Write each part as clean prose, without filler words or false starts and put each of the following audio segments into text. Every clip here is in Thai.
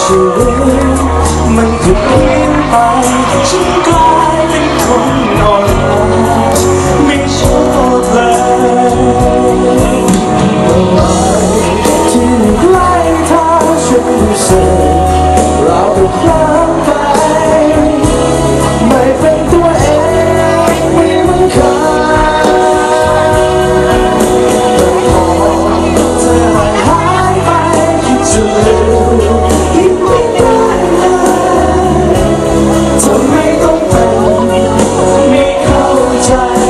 ชีวิตมันก็เปลี่ยนไปฉันกลายเป็นคนอ่อนแอไม่ชอบเลยที่ใกล้เธอฉันรู้สึกเราก็พลาดไปไม่เป็นตัวเองไม่เหมือนเคยแต่พอเธอหายไปคิดจะลืมยิ่งไม่ได้เลยทำไมต้องเป็นไม่เข้าใจ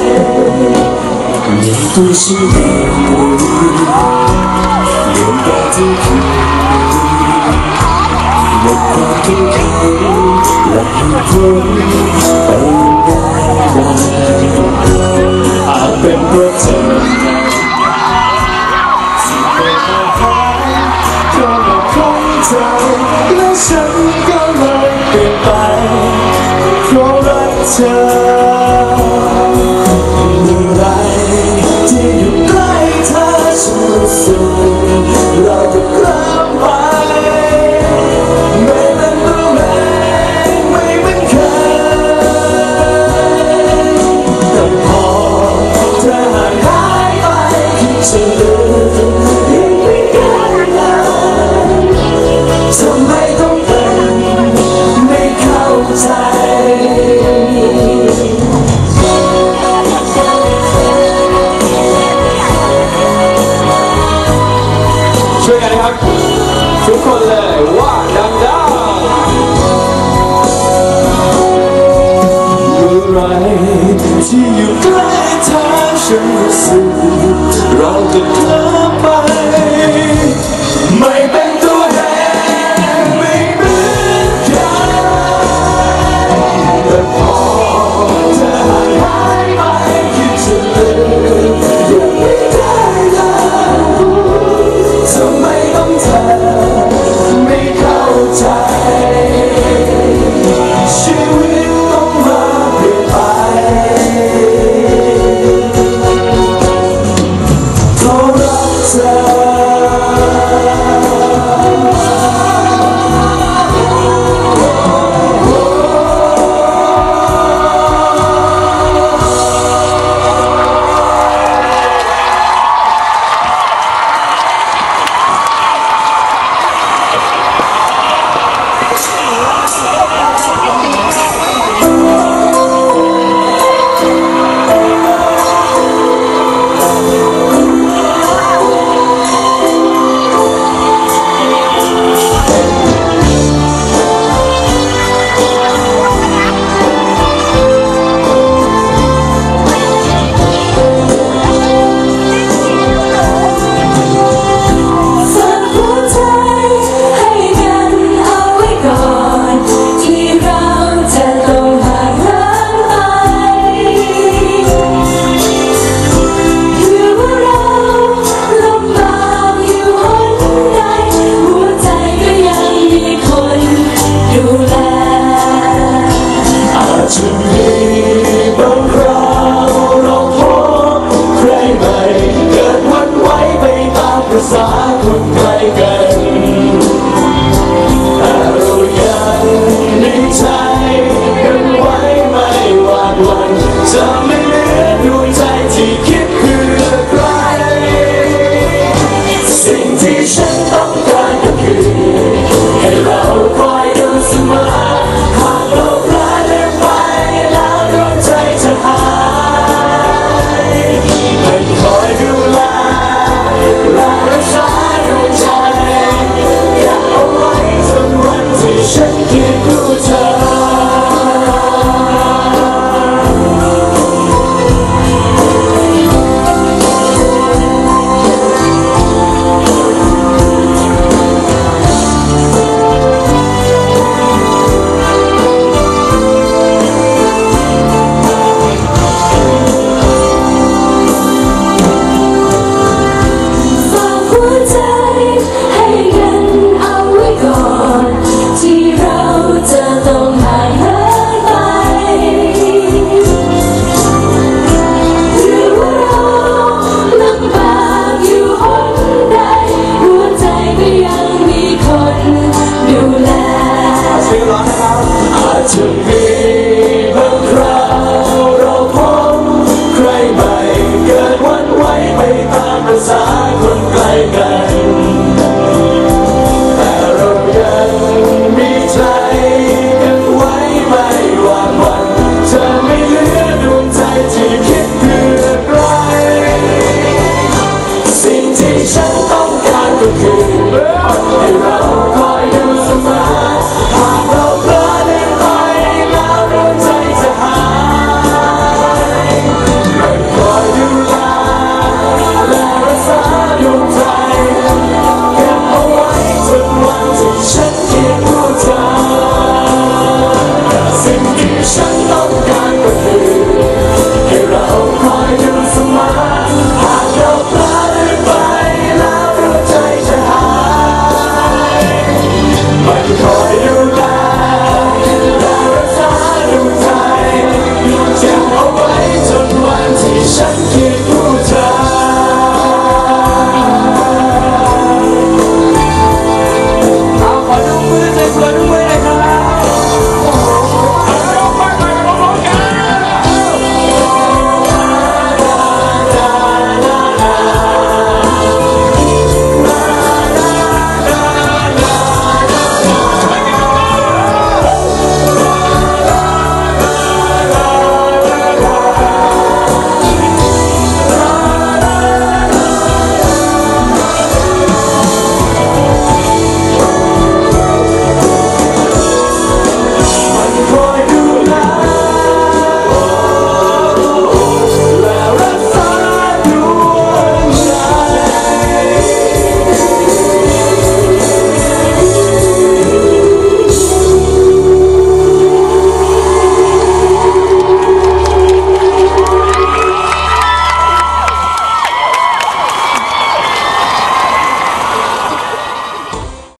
มีตัวฉันเองเลี้ยงแต่ที่คืนหมดความคิดถึงและเหตุผลไปยังไงอาจเป็นเพราะเธอที่เป็นอาหารก็มาของเธอและฉันก็เลยเปลี่ยนไปเพราะรักเธอเมื่อไรที่อยู่ใกล้เธอฉันรู้สึกเราจะกลับไปไม่เป็นตัวเองไม่เหมือนเคยแต่พอเธอหายไปคิดจะลืมยังไม่ได้เลยทำไมต้องเป็นไม่เข้าใจช่วยกันนะครับทุกคนเลยว่าดังเมื่อไรที่อยู่ใกล้เธอฉันรู้สึกเราจะเคลิ้มไปไม่เป็นตัวเองไม่เหมือนเคยแต่พอเธอหายไปคิดจะลืมยังไม่ได้เลยทำไมต้องเธอไม่เข้าใจชีวิตต้องมาเปลี่ยนไปเพราะรักเธอจะมีบางคราวเราพบใครใหม่เกิดวันไหวไปตามภาษาคนใครกันแต่เรายังในใจกันไว้ไม่หวาดหวั่นจะไม่เหลือดวงใจที่คิดเพื่อใครสิ่งที่ฉัน